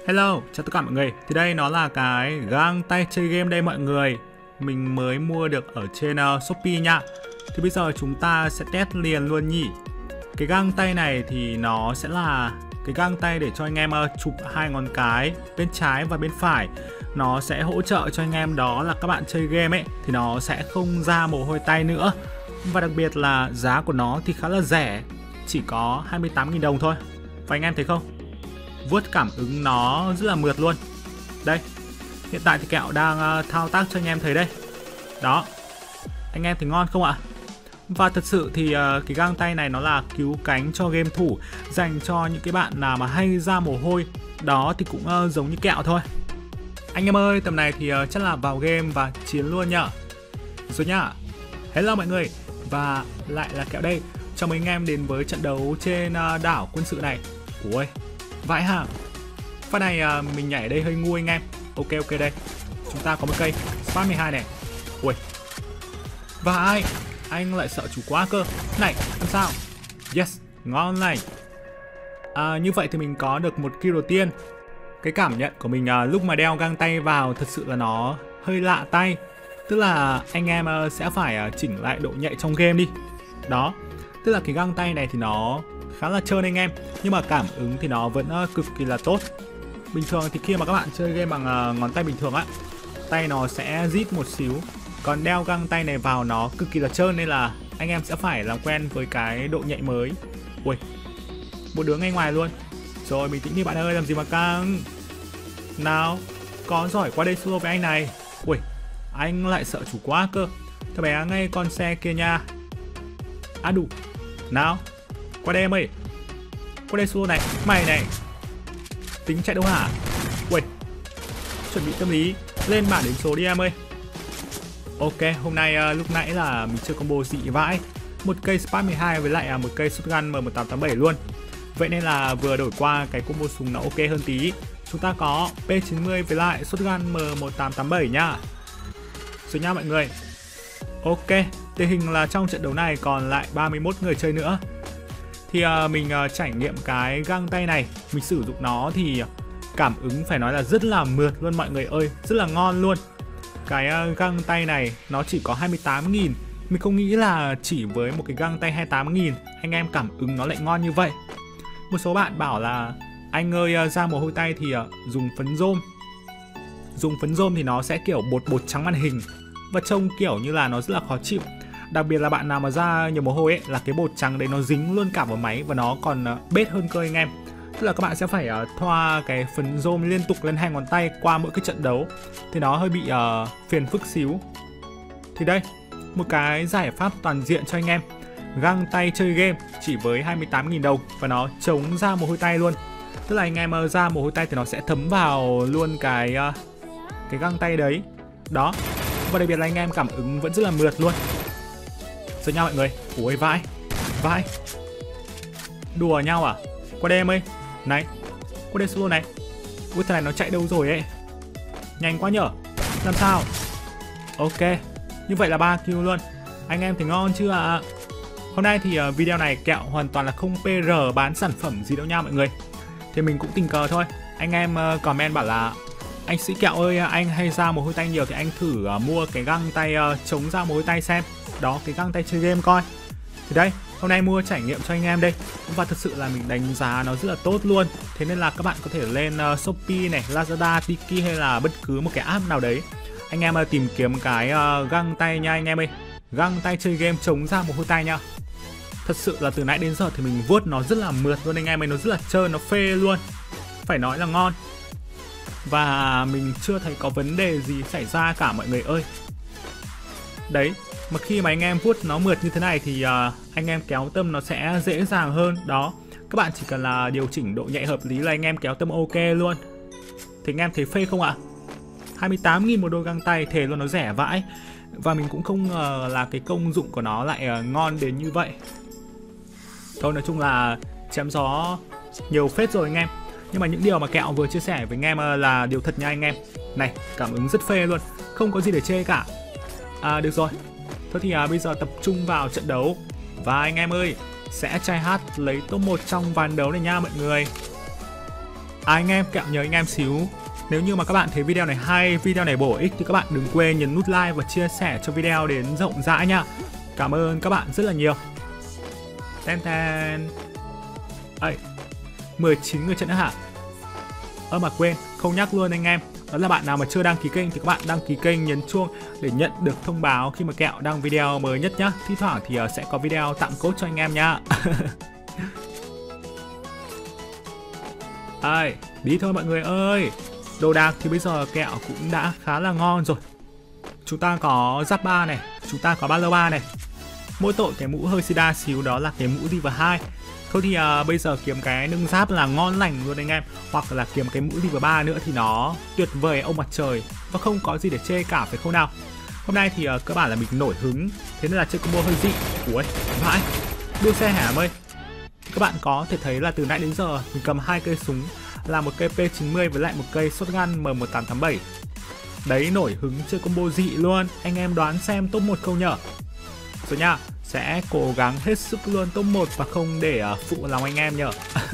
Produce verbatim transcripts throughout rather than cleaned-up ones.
Hello, chào tất cả mọi người. Thì đây nó là cái găng tay chơi game đây mọi người. Mình mới mua được ở trên uh, Shopee nha. Thì bây giờ chúng ta sẽ test liền luôn nhỉ. Cái găng tay này thì nó sẽ là cái găng tay để cho anh em uh, chụp hai ngón cái bên trái và bên phải. Nó sẽ hỗ trợ cho anh em đó là các bạn chơi game ấy thì nó sẽ không ra mồ hôi tay nữa. Và đặc biệt là giá của nó thì khá là rẻ, chỉ có hai mươi tám nghìn đồng thôi. Và anh em thấy không? Vuốt cảm ứng nó rất là mượt luôn. Đây, hiện tại thì Kẹo đang uh, thao tác cho anh em thấy đây. Đó, anh em thấy ngon không ạ? Và thật sự thì uh, cái găng tay này nó là cứu cánh cho game thủ, dành cho những cái bạn nào mà hay ra mồ hôi. Đó thì cũng uh, giống như Kẹo thôi. Anh em ơi, tầm này thì uh, chắc là vào game và chiến luôn nhá. Rồi nhá. Hello mọi người, và lại là Kẹo đây. Chào mừng anh em đến với trận đấu trên uh, đảo quân sự này. Ui, vãi hả? Phát này uh, mình nhảy ở đây hơi ngu anh em. Ok ok đây. Chúng ta có một cây Spark mười hai này. Ui. Và ai? Anh lại sợ chủ quá cơ. Này, làm sao? Yes, ngon này. À, như vậy thì mình có được một kill đầu tiên. Cái cảm nhận của mình uh, lúc mà đeo găng tay vào thật sự là nó hơi lạ tay. Tức là anh em uh, sẽ phải uh, chỉnh lại độ nhạy trong game đi. Đó. Tức là cái găng tay này thì nó khá là trơn anh em, nhưng mà cảm ứng thì nó vẫn uh, cực kỳ là tốt. Bình thường thì khi mà các bạn chơi game bằng uh, ngón tay bình thường á, tay nó sẽ rít một xíu. Còn đeo găng tay này vào nó cực kỳ là trơn, nên là anh em sẽ phải làm quen với cái độ nhạy mới. Ui, một đứa ngay ngoài luôn. Rồi bình tĩnh đi bạn ơi, làm gì mà căng. Nào, có giỏi qua đây solo với anh này. Ui, anh lại sợ chủ quá cơ. Thôi bé ngay con xe kia nha. À đủ. Nào, qua đây em ơi. Qua đây solo này. Mày này, tính chạy đâu hả? Ui, chuẩn bị tâm lý. Lên bảng điểm số đi em ơi. Ok, hôm nay uh, lúc nãy là mình chơi combo dị vãi. Một cây Spark mười hai với lại uh, một cây shotgun M một tám tám bảy luôn. Vậy nên là vừa đổi qua cái combo súng nó ok hơn tí. Chúng ta có P chín mươi với lại shotgun M một tám tám bảy nhá. Rồi nha mọi người. Ok, tình hình là trong trận đấu này còn lại ba mươi mốt người chơi nữa. Thì uh, mình uh, trải nghiệm cái găng tay này, mình sử dụng nó thì cảm ứng phải nói là rất là mượt luôn mọi người ơi, rất là ngon luôn. Cái uh, găng tay này nó chỉ có hai mươi tám nghìn. Mình không nghĩ là chỉ với một cái găng tay hai mươi tám nghìn anh em cảm ứng nó lại ngon như vậy. Một số bạn bảo là anh ơi uh, ra mồ hôi tay thì uh, dùng phấn rôm. Dùng phấn rôm thì nó sẽ kiểu bột bột trắng màn hình và trông kiểu như là nó rất là khó chịu. Đặc biệt là bạn nào mà ra nhiều mồ hôi ấy, là cái bột trắng đấy nó dính luôn cả vào máy và nó còn uh, bết hơn cơ anh em. Tức là các bạn sẽ phải uh, thoa cái phấn rôm liên tục lên hai ngón tay qua mỗi cái trận đấu, thì nó hơi bị uh, phiền phức xíu. Thì đây, một cái giải pháp toàn diện cho anh em. Găng tay chơi game chỉ với hai mươi tám nghìn đồng và nó chống ra mồ hôi tay luôn. Tức là anh em uh, ra mồ hôi tay thì nó sẽ thấm vào luôn cái uh, cái găng tay đấy. Đó. Và đặc biệt là anh em cảm ứng vẫn rất là mượt luôn. Rồi nha mọi người. Ui vãi. Vãi. Đùa nhau à? Qua đây em ơi. Này. Qua đây solo này. Ui thằng này nó chạy đâu rồi ấy. Nhanh quá nhở. Làm sao? Ok. Như vậy là ba kill luôn. Anh em thấy ngon chưa ạ? Hôm nay thì uh, video này Kẹo hoàn toàn là không pê rờ bán sản phẩm gì đâu nha mọi người. Thì mình cũng tình cờ thôi. Anh em uh, comment bảo là anh Sĩ Kẹo ơi, anh hay ra mồ hôi tay nhiều thì anh thử uh, mua cái găng tay uh, chống ra mồ hôi tay xem. Đó, cái găng tay chơi game coi. Thì đây, hôm nay mua trải nghiệm cho anh em đây. Và thật sự là mình đánh giá nó rất là tốt luôn. Thế nên là các bạn có thể lên uh, Shopee này, Lazada, Tiki hay là bất cứ một cái app nào đấy. Anh em uh, tìm kiếm cái uh, găng tay nha anh em ơi. Găng tay chơi game chống ra mồ hôi tay nha. Thật sự là từ nãy đến giờ thì mình vuốt nó rất là mượt luôn anh em ơi. Nó rất là trơn, nó phê luôn. Phải nói là ngon. Và mình chưa thấy có vấn đề gì xảy ra cả mọi người ơi. Đấy, mà khi mà anh em vuốt nó mượt như thế này thì uh, anh em kéo tâm nó sẽ dễ dàng hơn. Đó, các bạn chỉ cần là điều chỉnh độ nhạy hợp lý là anh em kéo tâm ok luôn. Thì anh em thấy phê không ạ? hai mươi tám nghìn một đôi găng tay, thề luôn nó rẻ vãi. Và mình cũng không ngờ là cái công dụng của nó lại uh, ngon đến như vậy. Thôi nói chung là chém gió nhiều phết rồi anh em. Nhưng mà những điều mà Kẹo vừa chia sẻ với anh em là điều thật nha anh em. Này, cảm ứng rất phê luôn, không có gì để chê cả. À được rồi. Thôi thì à, bây giờ tập trung vào trận đấu. Và anh em ơi, sẽ try hát lấy top một trong ván đấu này nha mọi người. À anh em, kẹo nhớ anh em xíu. Nếu như mà các bạn thấy video này hay, video này bổ ích thì các bạn đừng quên nhấn nút like và chia sẻ cho video đến rộng rãi nha. Cảm ơn các bạn rất là nhiều. Ten ten. Ây, mười chín người trận nữa hả? Ơ mà quên, không nhắc luôn anh em. Đó là bạn nào mà chưa đăng ký kênh thì các bạn đăng ký kênh, nhấn chuông để nhận được thông báo khi mà kẹo đăng video mới nhất nhá. Thi thoảng thì sẽ có video tặng code cho anh em nhá. Ai, đi thôi mọi người ơi. Đồ đạc thì bây giờ kẹo cũng đã khá là ngon rồi. Chúng ta có giáp ba này, chúng ta có ba lô ba này. Mỗi tội cái mũ hơi xì đa xíu, đó là cái mũ River hai. Thôi thì uh, bây giờ kiếm cái nâng giáp là ngon lành luôn anh em. Hoặc là kiếm cái mũ River ba nữa thì nó tuyệt vời ông mặt trời. Và không có gì để chê cả phải không nào. Hôm nay thì uh, cơ bản là mình nổi hứng, thế nên là chơi combo hơi dị. Ui, vãi, đua xe hả em ơi. Các bạn có thể thấy là từ nãy đến giờ mình cầm hai cây súng, là một cây P chín mươi với lại một cây shotgun M một tám tám bảy. Đấy, nổi hứng chơi combo dị luôn. Anh em đoán xem top một câu nhở. Rồi nha, sẽ cố gắng hết sức luôn top một và không để uh, phụ lòng anh em nhở.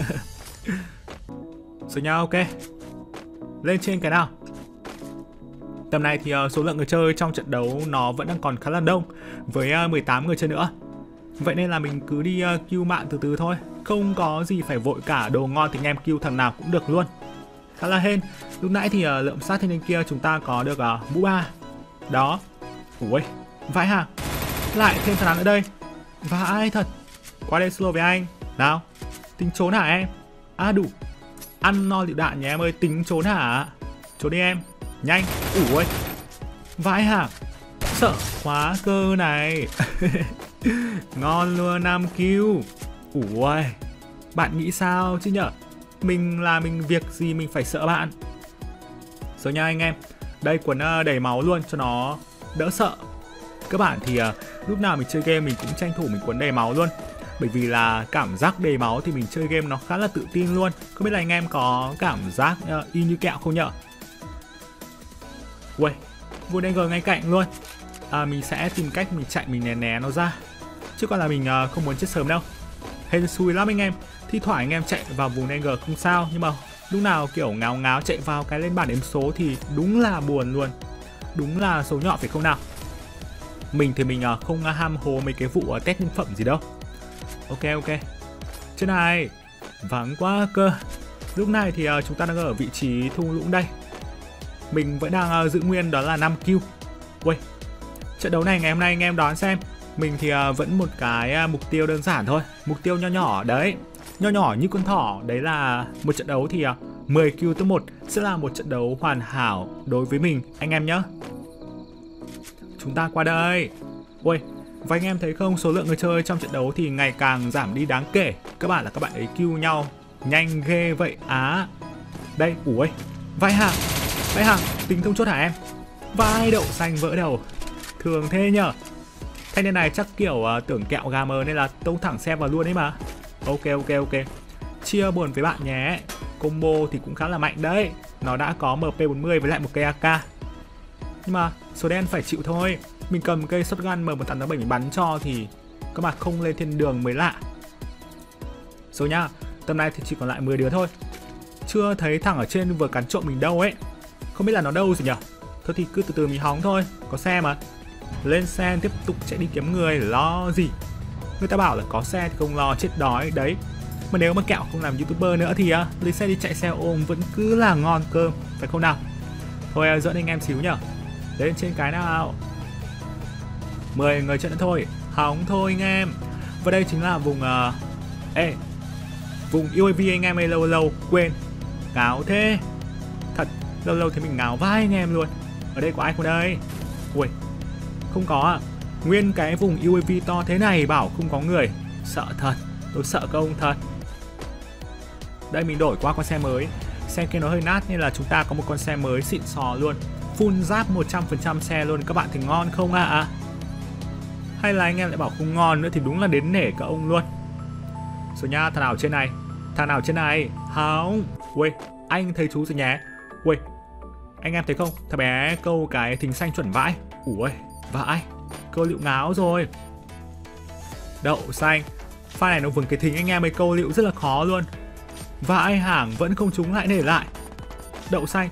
Rồi nha, ok. Lên trên cái nào. Tầm này thì uh, số lượng người chơi trong trận đấu nó vẫn đang còn khá là đông, với uh, mười tám người chơi nữa. Vậy nên là mình cứ đi uh, queue mạng từ từ thôi. Không có gì phải vội cả, đồ ngon thì anh em queue thằng nào cũng được luôn. Khá là hên. Lúc nãy thì uh, lượng sát trên bên kia chúng ta có được uh, mũ ba. Đó. Ui, vãi hàng. Lại thêm thằng nào nữa đây. Vãi thật. Qua đây slow với anh. Nào, tính trốn hả em? À đủ. Ăn no lựu đạn nhé em ơi, tính trốn hả? Trốn đi em. Nhanh. Ui, vãi hả. Sợ quá cơ này. Ngon luôn năm kill. Ui, bạn nghĩ sao chứ nhở? Mình là mình việc gì mình phải sợ bạn. Rồi nha anh em. Đây quần đầy máu luôn cho nó đỡ sợ. Các bạn thì uh, lúc nào mình chơi game mình cũng tranh thủ mình quấn đầy máu luôn. Bởi vì là cảm giác đầy máu thì mình chơi game nó khá là tự tin luôn. Không biết là anh em có cảm giác uh, y như kẹo không nhở? Ui, vua đen gờ ngay cạnh luôn. À, mình sẽ tìm cách mình chạy mình né né nó ra. Chứ còn là mình uh, không muốn chết sớm đâu. Hên xui lắm anh em. Thi thoảng anh em chạy vào vùng đen gờ không sao. Nhưng mà lúc nào kiểu ngáo ngáo chạy vào cái lên bảng đếm số thì đúng là buồn luôn. Đúng là số nhỏ phải không nào? Mình thì mình uh, không ham hố mấy cái vụ uh, test nhân phẩm gì đâu. Ok ok. Trên này vắng quá cơ. Lúc này thì uh, chúng ta đang ở vị trí thung lũng đây. Mình vẫn đang uh, giữ nguyên đó là năm kill. Ui, trận đấu này ngày hôm nay anh em đoán xem. Mình thì uh, vẫn một cái uh, mục tiêu đơn giản thôi. Mục tiêu nho nhỏ đấy. Nho nhỏ như con thỏ. Đấy là một trận đấu thì uh, mười kill top một sẽ là một trận đấu hoàn hảo đối với mình anh em nhé. Chúng ta qua đây. Ui, và anh em thấy không, số lượng người chơi trong trận đấu thì ngày càng giảm đi đáng kể. Các bạn là các bạn ấy kill nhau nhanh ghê vậy á. Đây, ui, vai hàng. Vai hàng, tính thông chốt hả em? Vai đậu xanh vỡ đầu. Thường thế nhở. Thanh niên này chắc kiểu uh, tưởng kẹo gà mờ nên là tông thẳng xe vào luôn ấy mà. Ok ok ok. Chia buồn với bạn nhé. Combo thì cũng khá là mạnh đấy. Nó đã có M P bốn mươi với lại một cây A K. Nhưng mà số đen phải chịu thôi. Mình cầm cây shotgun M một tám tám bảy mình bắn cho thì các bạn không lên thiên đường mới lạ. Rồi nha, tầm này thì chỉ còn lại mười đứa thôi. Chưa thấy thằng ở trên vừa cắn trộm mình đâu ấy. Không biết là nó đâu rồi nhở. Thôi thì cứ từ từ mình hóng thôi. Có xe mà. Lên xe tiếp tục chạy đi kiếm người, lo gì. Người ta bảo là có xe thì không lo chết đói đấy. Mà nếu mà kẹo không làm YouTuber nữa thì uh, lấy xe đi chạy xe ôm vẫn cứ là ngon cơm, phải không nào? Thôi uh, dẫn anh em xíu nhở. Lên trên cái nào. mười người trận nữa thôi. Hóng thôi anh em. Và đây chính là vùng uh... Ê, vùng u a vê anh em ơi, lâu lâu quên. Ngáo thế. Thật, lâu lâu thấy mình ngáo vai anh em luôn. Ở đây có ai không đây? Ui, không có à. Nguyên cái vùng u a vê to thế này bảo không có người. Sợ thật, tôi sợ các ông thật. Đây mình đổi qua con xe mới. Xe kia nó hơi nát nên là chúng ta có một con xe mới xịn sò luôn. Full giáp một trăm phần trăm xe luôn. Các bạn thấy ngon không ạ? À? Hay là anh em lại bảo không ngon nữa thì đúng là đến nể các ông luôn. Rồi nha, thằng nào trên này? Thằng nào trên này? Không. Ui, anh thấy chú rồi nhé. Ui, anh em thấy không? Thằng bé câu cái thính xanh chuẩn vãi. Ui, vãi. Câu liệu ngáo rồi. Đậu xanh. Pha này nó vừng cái thính anh em ấy câu liệu rất là khó luôn. Vãi hàng vẫn không trúng lại để lại. Đậu xanh.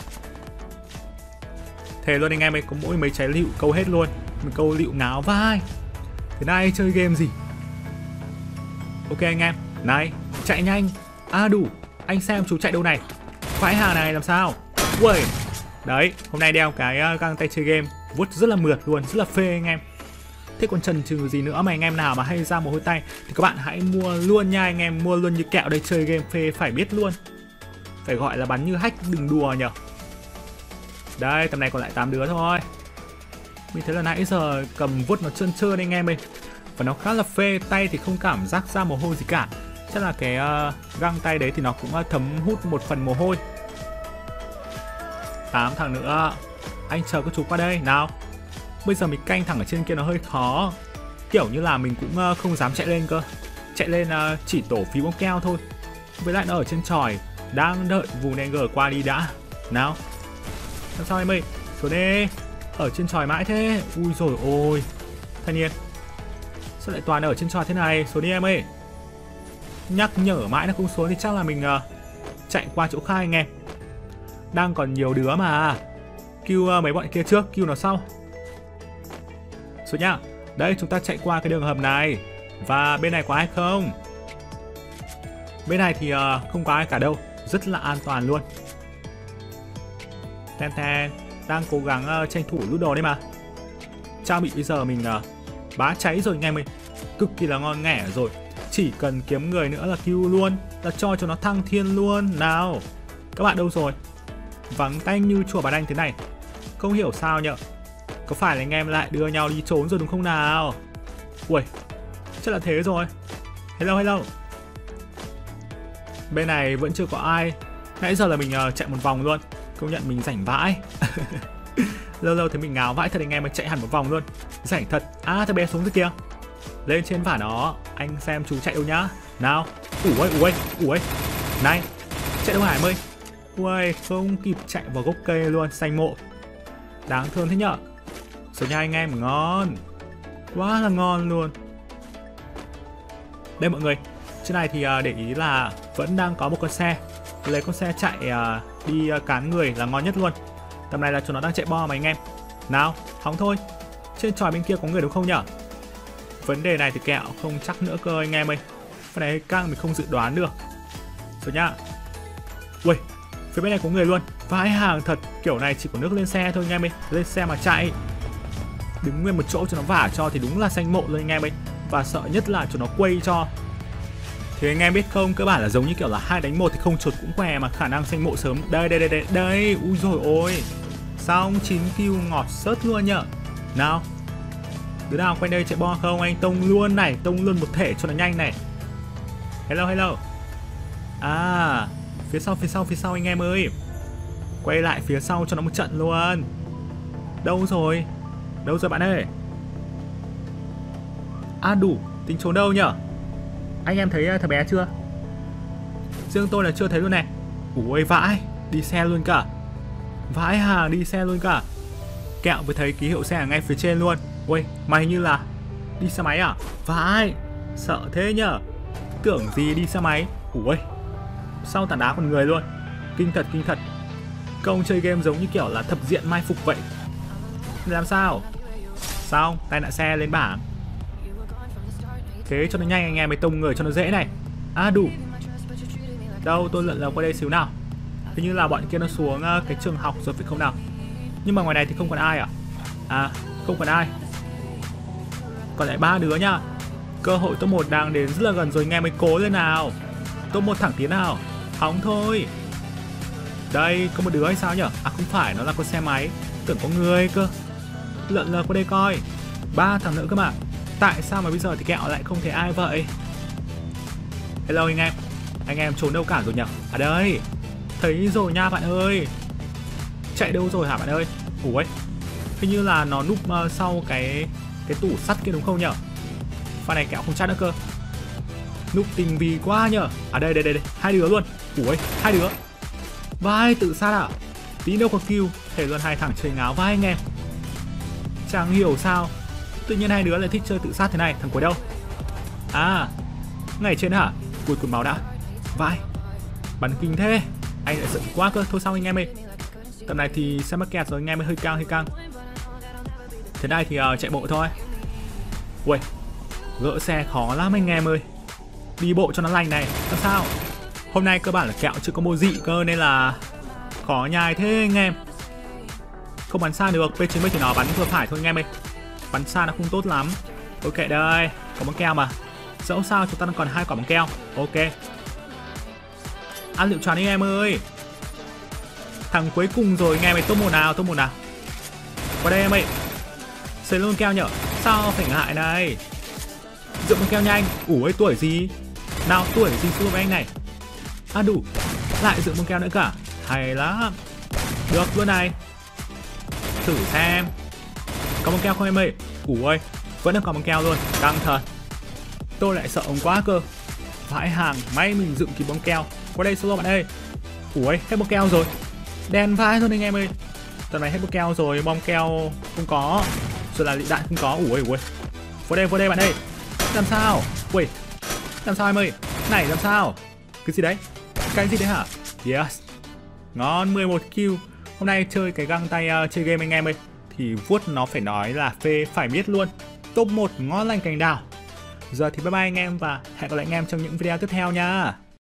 Thế luôn anh em ơi, có mỗi mấy trái lựu câu hết luôn. Mình câu lựu ngáo vai. Thế này chơi game gì? Ok anh em. Này, chạy nhanh. À đủ, anh xem chú chạy đâu này. Vãi hàng này làm sao? Uầy. Đấy, hôm nay đeo cái găng tay chơi game vuốt rất là mượt luôn, rất là phê anh em. Thế còn chần chừ gì nữa mà anh em nào mà hay ra mồ hôi tay thì các bạn hãy mua luôn nha anh em, mua luôn như kẹo đây, chơi game phê phải biết luôn. Phải gọi là bắn như hack, đừng đùa nhở. Đây, tầm này còn lại tám đứa thôi. Mình thấy là nãy giờ cầm vuốt nó trơn trơn anh em ơi. Và nó khá là phê, tay thì không cảm giác ra mồ hôi gì cả. Chắc là cái uh, găng tay đấy thì nó cũng uh, thấm hút một phần mồ hôi. Tám thằng nữa. Anh chờ các chú qua đây, nào. Bây giờ mình canh thẳng ở trên kia nó hơi khó. Kiểu như là mình cũng uh, không dám chạy lên cơ. Chạy lên uh, chỉ tổ phí bóng keo thôi. Với lại nó ở trên tròi. Đang đợi vù nê gờ qua đi đã. Nào. Làm sao em ơi? Xuống đi. Ở trên tròi mãi thế. Ui rồi ôi. Thanh niên. Sao lại toàn ở trên tròi thế này? Xuống đi em ơi. Nhắc nhở mãi nó không xuống thì chắc là mình uh, chạy qua chỗ khai anh em. Đang còn nhiều đứa mà. Cứu uh, mấy bọn kia trước, cứu nó sau. Xuống nhá. Đây chúng ta chạy qua cái đường hầm này. Và bên này có ai không? Bên này thì uh, không có ai cả đâu. Rất là an toàn luôn. Ten ten. Đang cố gắng uh, tranh thủ lút đồ đấy mà. Trang bị bây giờ mình uh, bá cháy rồi anh em ơi. Cực kỳ là ngon nghẻ rồi. Chỉ cần kiếm người nữa là cứu luôn. Là cho cho nó thăng thiên luôn. Nào. Các bạn đâu rồi? Vắng tanh như chùa Bà Đanh thế này. Không hiểu sao nhở. Có phải là anh em lại đưa nhau đi trốn rồi đúng không nào? Ui, chắc là thế rồi. Hello hello. Bên này vẫn chưa có ai. Nãy giờ là mình uh, chạy một vòng luôn. Công nhận mình rảnh vãi. Lâu lâu thấy mình ngáo vãi thật anh em, mà chạy hẳn một vòng luôn. Rảnh thật. À thằng bé xuống dưới kia. Lên trên vả nó. Anh xem chú chạy đâu nhá. Nào. Ủa ơi, ủa ơi, ủa ơi. Này, chạy đâu Hải ơi. Ui, không kịp chạy vào gốc cây luôn, xanh mộ. Đáng thương thế nhở. Số nhà anh em ngon. Quá là ngon luôn. Đây mọi người. Trên này thì uh, để ý là vẫn đang có một con xe. Lấy con xe chạy uh, đi uh, cán người là ngon nhất luôn. Tầm này là chúng nó đang chạy bo mà anh em. Nào, hóng thôi. Trên tròi bên kia có người đúng không nhở? Vấn đề này thì kẹo không chắc nữa cơ anh em ơi. Phần này căng mình không dự đoán được. Rồi nhá. Ui, phía bên này có người luôn. Vãi hàng thật. Kiểu này chỉ có nước lên xe thôi anh em ơi. Lên xe mà chạy. Đứng nguyên một chỗ cho nó vả cho thì đúng là xanh mộ luôn anh em ấy. Và sợ nhất là cho nó quay cho. Thì anh em biết không, cơ bản là giống như kiểu là hai đánh một thì không chuột cũng què mà khả năng xanh mộ sớm. Đây đây đây đây đây. Ui rồi ôi. Xong chín kill ngọt sớt luôn nhở. Nào. Đứa nào quanh đây chạy bo không? Anh tông luôn này, tông luôn một thể cho nó nhanh này. Hello hello. À, phía sau phía sau phía sau anh em ơi. Quay lại phía sau cho nó một trận luôn. Đâu rồi? Đâu rồi bạn ơi? À đủ, tính trốn đâu nhở? Anh em thấy thằng bé chưa? Riêng tôi là chưa thấy luôn này. Ui vãi, đi xe luôn cả. Vãi hàng đi xe luôn cả. Kẹo mới thấy ký hiệu xe ở ngay phía trên luôn. Ui, mày như là đi xe máy à? Vãi, sợ thế nhở. Tưởng gì đi xe máy. Ui, sau tảng đá con người luôn. Kinh thật, kinh thật. Công chơi game giống như kiểu là thập diện mai phục vậy. Làm sao? Xong, tai nạn xe lên bảng. Thế cho nó nhanh anh em mới tông người cho nó dễ này. À đủ. Đâu, tôi lượn lờ qua đây xíu nào. Hình như là bọn kia nó xuống cái trường học rồi phải không nào? Nhưng mà ngoài này thì không còn ai à? À, không còn ai. Còn lại ba đứa nha. Cơ hội top một đang đến rất là gần rồi anh em, mới cố lên nào. Top một thẳng tiến nào. Hóng thôi. Đây, có một đứa hay sao nhở? À không phải, nó là con xe máy. Tưởng có người cơ. Lượn lờ qua đây coi. Ba thằng nữa cơ mà. Tại sao mà bây giờ thì kẹo lại không thấy ai vậy? Hello anh em. Anh em trốn đâu cả rồi nhở? À đây. Thấy rồi nha bạn ơi. Chạy đâu rồi hả bạn ơi? Ủa, hình như là nó núp uh, sau cái cái tủ sắt kia đúng không nhở? Pha này kẹo không chắc nữa cơ. Núp tình vì quá nhở. À đây đây đây đây, hai đứa luôn. Ủa, hai đứa. Vai tự sát à? Tí đâu có kill. Thể luôn hai thằng chơi ngáo vai anh em. Chẳng hiểu sao tự nhiên hai đứa lại thích chơi tự sát thế này. Thằng cuối đâu? À, ngay trên hả? Cùi cùi máu đã. Vai, Bắn kinh thế. Anh lại sợ quá cơ. Thôi xong anh em ơi. Tầm này thì sẽ mắc kẹt rồi anh em ơi, hơi căng hơi căng. Thế này thì uh, chạy bộ thôi. Ui, gỡ xe khó lắm anh em ơi. Đi bộ cho nó lành này. Làm sao? Hôm nay cơ bản là kẹo chưa có mô dị cơ nên là khó nhai thế anh em. Không bắn xa được, pê chín mươi thì nó bắn vừa phải thôi anh em ơi. Bắn xa nó không tốt lắm. Ok đây, có bóng keo mà. Dẫu sao chúng ta đang còn hai quả bóng keo. Ok. Ăn liệu tròn anh em ơi. Thằng cuối cùng rồi anh em ơi, top một nào, top một nào. Qua đây em ơi. Xây luôn keo nhở. Sao phải ngại này. Dựng bóng keo nhanh. Ủa tuổi gì? Nào tuổi gì xưa với anh này. À đủ. Lại dựng bóng keo nữa cả. Hay lắm. Được luôn này. Thử xem. Có bóng keo không em ơi? Ủa vẫn đang có bóng keo luôn. Căng thật. Tôi lại sợ ông quá cơ. Vãi hàng. May mình dựng kịp bóng keo. Qua đây solo bạn ơi. Ủa hết bóng keo rồi. Đen vãi luôn anh em ơi. Tầm này hết bóng keo rồi. Bom keo không có. Rồi là lựu đạn không có. Ủa ủa. Vô đây vô đây bạn ơi. Làm sao? Ui. Làm sao em ơi? Này làm sao? Cái gì đấy? Cái gì đấy hả? Yes. Ngon, mười một kill. Hôm nay chơi cái găng tay uh, chơi game anh em ơi. Thì vuốt nó phải nói là phê phải biết luôn. Top một ngon lành cành đào. Giờ thì bye bye anh em và hẹn gặp lại anh em trong những video tiếp theo nha.